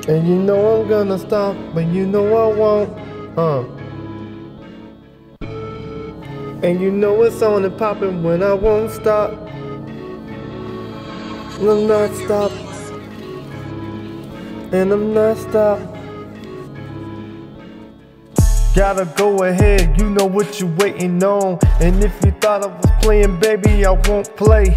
And you know I'm gonna stop, but you know I won't. And you know it's on and popping when I won't stop. I'm not stop. And I'm not stop. Gotta go ahead, you know what you waiting on. And if you thought I was playing, baby, I won't play.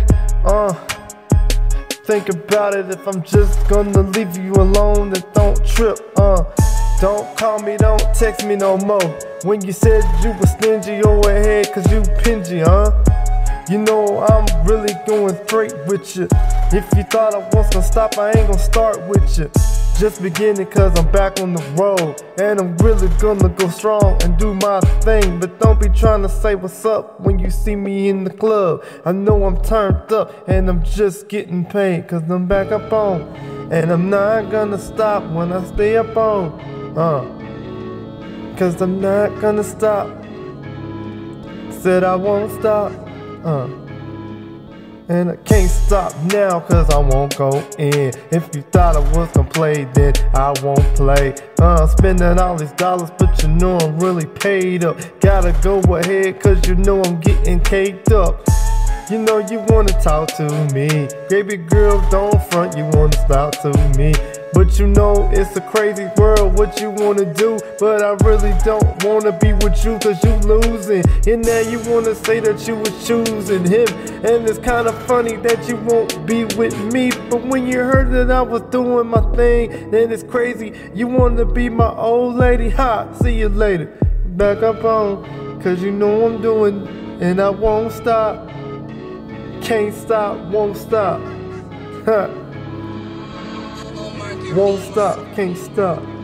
Think about it, if I'm just gonna leave you alone, then don't trip. Don't call me, don't text me no more. When you said you were stingy, go ahead, cause you pingy, You know I'm really going straight with you. If you thought I was gonna stop, I ain't gonna start with you. Just beginning cause I'm back on the road. And I'm really gonna go strong and do my thing. But don't be trying to say what's up when you see me in the club. I know I'm turned up and I'm just getting paid. Cause I'm back up on. And I'm not gonna stop when I stay up on. Cause I'm not gonna stop. Said I won't stop. And I can't stop now cause I won't go in. If you thought I was gonna play, then I won't play. Spending all these dollars, but you know I'm really paid up. Gotta go ahead cause you know I'm getting caked up. You know you wanna talk to me. Baby girl, don't front, you wanna stop to me. But you know it's a crazy world, what you wanna do. But I really don't wanna be with you cause you losing. And now you wanna say that you was choosing him. And it's kinda funny that you won't be with me. But when you heard that I was doing my thing, then it's crazy. You wanna be my old lady, ha, see you later. Back up on, cause you know I'm doing, and I won't stop. Can't stop, won't stop. Won't stop, can't stop.